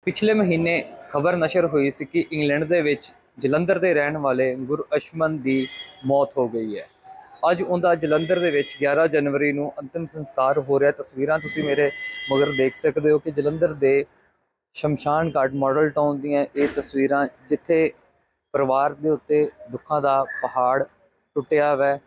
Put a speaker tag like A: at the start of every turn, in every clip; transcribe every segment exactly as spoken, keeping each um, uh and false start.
A: ਪਿਛਲੇ ਮਹੀਨੇ ਖਬਰ ਨਸ਼ਰ ਹੋਈ ਸੀ ਕਿ ਇੰਗਲੈਂਡ ਦੇ ਵਿੱਚ ਜਲੰਧਰ ਦੇ ਰਹਿਣ ਵਾਲੇ ਗੁਰਅਸ਼ਮਨ ਦੀ ਮੌਤ ਹੋ ਗਈ ਹੈ। ਅੱਜ ਉਹਦਾ ਜਲੰਧਰ ਦੇ ਵਿੱਚ ਗਿਆਰਾਂ ਜਨਵਰੀ ਨੂੰ ਅੰਤਿਮ ਸੰਸਕਾਰ ਹੋ ਰਿਹਾ। ਤਸਵੀਰਾਂ ਤੁਸੀਂ ਮੇਰੇ ਮਗਰ ਦੇਖ ਸਕਦੇ ਹੋ ਕਿ ਜਲੰਧਰ ਦੇ ਸ਼ਮਸ਼ਾਨ ਘਾਟ ਮਾਡਲ ਟਾਊਨ ਦੀਆਂ ਇਹ ਤਸਵੀਰਾਂ, ਜਿੱਥੇ ਪਰਿਵਾਰ ਦੇ ਉੱਤੇ ਦੁੱਖਾਂ ਦਾ ਪਹਾੜ ਟੁੱਟਿਆ ਵੈ।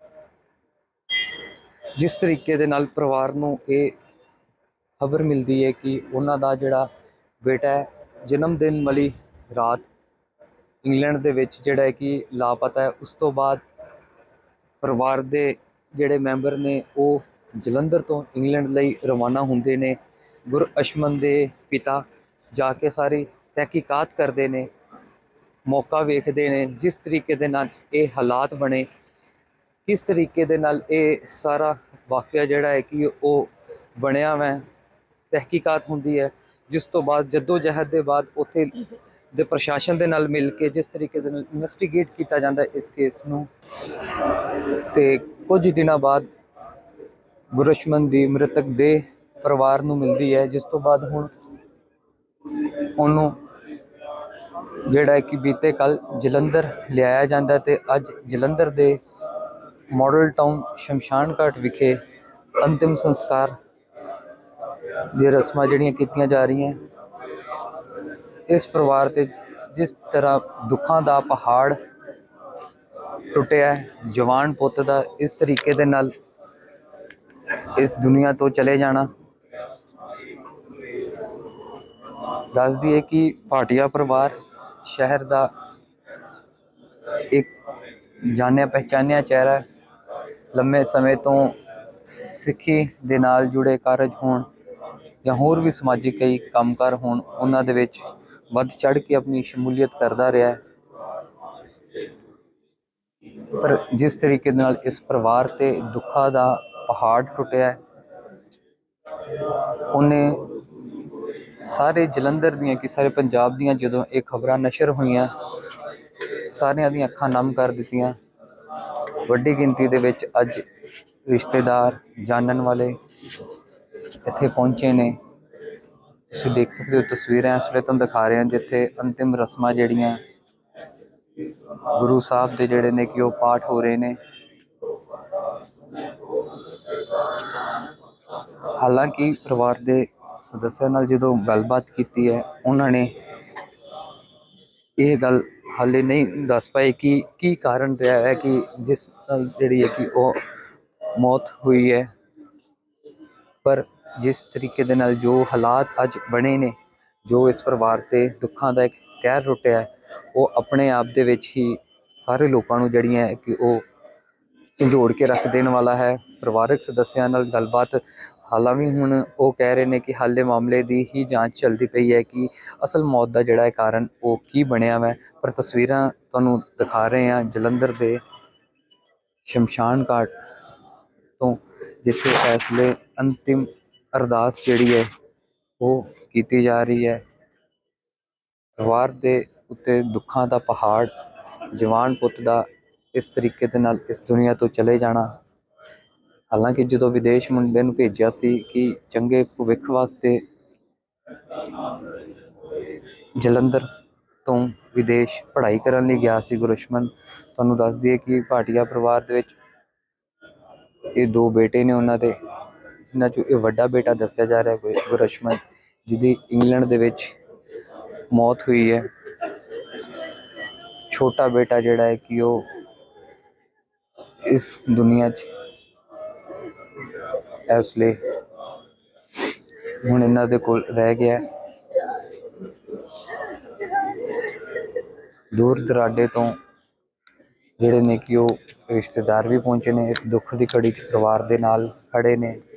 A: ਜਿਸ ਤਰੀਕੇ ਦੇ ਨਾਲ ਪਰਿਵਾਰ ਨੂੰ ਇਹ ਖਬਰ ਮਿਲਦੀ ਹੈ ਕਿ ਉਹਨਾਂ ਦਾ ਜਿਹੜਾ ਬੇਟਾ ਹੈ, ਜਨਮ ਦਿਨ ਵਾਲੀ ਰਾਤ ਇੰਗਲੈਂਡ ਦੇ ਵਿੱਚ ਜਿਹੜਾ ਹੈ ਕਿ ਲਾਪਤਾ ਹੈ। ਉਸ ਤੋਂ ਬਾਅਦ ਪਰਿਵਾਰ ਦੇ ਜਿਹੜੇ ਮੈਂਬਰ ਨੇ ਉਹ ਜਲੰਧਰ ਤੋਂ ਇੰਗਲੈਂਡ ਲਈ ਰਵਾਨਾ ਹੁੰਦੇ ਨੇ। ਗੁਰਅਸ਼ਮਨ ਦੇ ਪਿਤਾ ਜਾ ਕੇ ਸਾਰੀ ਤਹਿਕੀਕਾਤ ਕਰਦੇ ਨੇ, ਮੌਕਾ ਵੇਖਦੇ ਨੇ ਜਿਸ ਤਰੀਕੇ ਦੇ ਨਾਲ ਇਹ ਹਾਲਾਤ ਬਣੇ, ਕਿਸ ਤਰੀਕੇ ਦੇ ਨਾਲ ਇਹ ਸਾਰਾ ਵਾਕਿਆ ਜਿਹੜਾ ਹੈ ਕਿ ਉਹ ਬਣਿਆ ਵੈ। ਤਹਿਕੀਕਾਤ ਹੁੰਦੀ ਹੈ, ਜਿਸ ਤੋਂ ਬਾਅਦ ਜੱਦੋ ਜਹਿਦ ਦੇ ਬਾਅਦ ਉੱਥੇ ਦੇ ਪ੍ਰਸ਼ਾਸਨ ਦੇ ਨਾਲ ਮਿਲ ਕੇ ਜਿਸ ਤਰੀਕੇ ਦੇ ਨਾਲ ਇਨਵੈਸਟੀਗੇਟ ਕੀਤਾ ਜਾਂਦਾ ਇਸ ਕੇਸ ਨੂੰ, ਤੇ ਕੁਝ ਦਿਨਾਂ ਬਾਅਦ ਗੁਰਅਸ਼ਮਨ ਦੀ ਮ੍ਰਿਤਕ ਦੇਹ ਪਰਿਵਾਰ ਨੂੰ ਮਿਲਦੀ ਹੈ। ਜਿਸ ਤੋਂ ਬਾਅਦ ਹੁਣ ਉਹਨੂੰ ਜਿਹੜਾ ਹੈ ਕਿ ਬੀਤੇ ਕੱਲ ਜਲੰਧਰ ਲਿਆਇਆ ਜਾਂਦਾ ਤੇ ਅੱਜ ਜਲੰਧਰ ਦੇ ਮਾਡਲ ਟਾਊਨ ਸ਼ਮਸ਼ਾਨ ਘਾਟ ਵਿਖੇ ਅੰਤਿਮ ਸੰਸਕਾਰ ਦੀਆਂ ਰਸਮਾਂ ਜਿਹੜੀਆਂ ਕੀਤੀਆਂ ਜਾ ਰਹੀਆਂ। ਇਸ ਪਰਿਵਾਰ ਤੇ ਜਿਸ ਤਰ੍ਹਾਂ ਦੁੱਖਾਂ ਦਾ ਪਹਾੜ ਟੁੱਟਿਆ, ਜਵਾਨ ਪੁੱਤ ਦਾ ਇਸ ਤਰੀਕੇ ਦੇ ਨਾਲ ਇਸ ਦੁਨੀਆ ਤੋਂ ਚਲੇ ਜਾਣਾ। ਦੱਸ ਦਈਏ ਕਿ ਭਾਟੀਆ ਪਰਿਵਾਰ ਸ਼ਹਿਰ ਦਾ ਇੱਕ ਜਾਣਿਆ ਪਹਿਚਾਨਿਆ ਚਿਹਰਾ। ਲੰਮੇ ਸਮੇਂ ਤੋਂ ਸਿੱਖੀ ਦੇ ਨਾਲ ਜੁੜੇ ਕਾਰਜ ਹੋਣ ਜਾਂ ਹੋਰ ਵੀ ਸਮਾਜਿਕ ਕਈ ਕੰਮਕਾਰ ਹੋਣ, ਉਹਨਾਂ ਦੇ ਵਿੱਚ ਵੱਧ ਚੜ੍ਹ ਕੇ ਆਪਣੀ ਸ਼ਮੂਲੀਅਤ ਕਰਦਾ ਰਿਹਾ। ਪਰ ਜਿਸ ਤਰੀਕੇ ਨਾਲ ਇਸ ਪਰਿਵਾਰ ਤੇ ਦੁੱਖਾਂ ਦਾ ਪਹਾੜ ਟੁੱਟਿਆ, ਉਹਨੇ ਸਾਰੇ ਜਲੰਧਰ ਦੀਆਂ ਕਿ ਸਾਰੇ ਪੰਜਾਬ ਦੀਆਂ ਜਦੋਂ ਇਹ ਖਬਰਾਂ ਨਸ਼ਰ ਹੋਈਆਂ, ਸਾਰਿਆਂ ਦੀਆਂ ਅੱਖਾਂ ਨਮ ਕਰ ਦਿੱਤੀਆਂ। ਵੱਡੀ ਗਿਣਤੀ ਦੇ ਵਿੱਚ ਅੱਜ ਰਿਸ਼ਤੇਦਾਰ, ਜਾਣਨ ਵਾਲੇ ਇੱਥੇ ਪਹੁੰਚੇ ਨੇ। ਤੁਸੀਂ ਦੇਖ ਸਕਦੇ ਹੋ ਤਸਵੀਰਾਂ ਇਸ ਵੇਲੇ ਤੁਹਾਨੂੰ ਦਿਖਾ ਰਹੇ ਹਾਂ, ਜਿੱਥੇ ਅੰਤਿਮ ਰਸਮਾਂ ਜਿਹੜੀਆਂ ਗੁਰੂ ਸਾਹਿਬ ਦੇ ਜਿਹੜੇ ਨੇ ਕਿ ਉਹ ਪਾਠ ਹੋ ਰਹੇ ਨੇ। ਹਾਲਾਂਕਿ ਪਰਿਵਾਰ ਦੇ ਸਦੱਸਿਆਂ ਨਾਲ ਜਦੋਂ ਗੱਲਬਾਤ ਕੀਤੀ ਹੈ, ਉਹਨਾਂ ਨੇ ਇਹ ਗੱਲ ਹਾਲੇ ਨਹੀਂ ਦੱਸ ਪਾਏ ਕਿ ਕੀ ਕਾਰਨ ਰਿਹਾ ਹੈ ਕਿ ਜਿਸ ਨਾਲ ਜਿਹੜੀ ਹੈ ਕਿ ਉਹ ਮੌਤ ਹੋਈ ਹੈ। ਪਰ ਜਿਸ ਤਰੀਕੇ ਦੇ ਨਾਲ ਜੋ ਹਾਲਾਤ ਅੱਜ ਬਣੇ ਨੇ, ਜੋ ਇਸ ਪਰਿਵਾਰ ਤੇ ਦੁੱਖਾਂ ਦਾ ਇੱਕ ਕਹਿਰ ਟੁੱਟਿਆ, ਉਹ ਆਪਣੇ ਆਪ ਦੇ ਵਿੱਚ ਹੀ ਸਾਰੇ ਲੋਕਾਂ ਨੂੰ ਜਿਹੜੀਆਂ ਹੈ ਕਿ ਉਹ ਝੰਜੋੜ ਕੇ ਰੱਖ ਦੇਣ ਵਾਲਾ ਹੈ। ਪਰਿਵਾਰਕ ਸਦੱਸਿਆਂ ਨਾਲ ਗੱਲਬਾਤ ਹਾਲਾਂਕਿ ਹੁਣ ਉਹ ਕਹਿ ਰਹੇ ਨੇ ਕਿ ਹਾਲੇ ਮਾਮਲੇ ਦੀ ਹੀ ਜਾਂਚ ਚੱਲਦੀ ਪਈ ਹੈ ਕਿ ਅਸਲ ਮੌਤ ਦਾ ਜਿਹੜਾ ਹੈ ਕਾਰਨ ਉਹ ਕੀ ਬਣਿਆ ਵੈ। ਪਰ ਤਸਵੀਰਾਂ ਤੁਹਾਨੂੰ ਦਿਖਾ ਰਹੇ ਹਾਂ ਜਲੰਧਰ ਦੇ ਸ਼ਮਸ਼ਾਨ ਘਾਟ ਤੋਂ, ਜਿੱਥੇ ਇਸ ਵੇਲੇ ਅੰਤਿਮ ਅਰਦਾਸ ਜਿਹੜੀ ਹੈ ਉਹ ਕੀਤੀ ਜਾ ਰਹੀ ਹੈ। ਪਰਿਵਾਰ ਦੇ ਉੱਤੇ ਦੁੱਖਾਂ ਦਾ ਪਹਾੜ, ਜਵਾਨ ਪੁੱਤ ਦਾ ਇਸ ਤਰੀਕੇ ਦੇ ਨਾਲ ਇਸ ਦੁਨੀਆ ਤੋਂ ਚਲੇ ਜਾਣਾ। ਹਾਲਾਂਕਿ ਜਦੋਂ ਵਿਦੇਸ਼ ਮੁੰਡੇ ਨੂੰ ਭੇਜਿਆ ਸੀ ਕਿ ਚੰਗੇ ਭਵਿੱਖ ਵਾਸਤੇ ਜਲੰਧਰ ਤੋਂ ਵਿਦੇਸ਼ ਪੜ੍ਹਾਈ ਕਰਨ ਲਈ ਗਿਆ ਸੀ ਗੁਰਅਸ਼ਮਨ। ਤੁਹਾਨੂੰ ਦੱਸ ਦਈਏ ਕਿ ਭਾਟੀਆ ਪਰਿਵਾਰ ਦੇ ਵਿੱਚ ਇਹ ਦੋ ਬੇਟੇ ਨੇ ਉਹਨਾਂ ਦੇ, ਜਿਨ੍ਹਾਂ 'ਚੋਂ ਇਹ ਵੱਡਾ ਬੇਟਾ ਦੱਸਿਆ ਜਾ ਰਿਹਾ ਗੁਰਅਸ਼ਮਨ, ਜਿਹਦੀ ਇੰਗਲੈਂਡ ਦੇ ਵਿੱਚ ਮੌਤ ਹੋਈ ਹੈ। ਛੋਟਾ ਬੇਟਾ ਜਿਹੜਾ ਹੈ ਕਿ ਉਹ ਇਸ ਦੁਨੀਆ 'ਚ ਇਸ ਲਈ ਹੁਣ ਇਹਨਾਂ ਦੇ ਕੋਲ ਰਹਿ ਗਿਆ। ਦੂਰ ਦਰਾਡੇ ਤੋਂ ਜਿਹੜੇ ਨੇ ਕਿ ਉਹ ਰਿਸ਼ਤੇਦਾਰ ਵੀ ਪਹੁੰਚੇ ਨੇ, ਇਸ ਦੁੱਖ ਦੀ ਘੜੀ 'ਚ ਪਰਿਵਾਰ ਦੇ ਨਾਲ ਖੜੇ ਨੇ।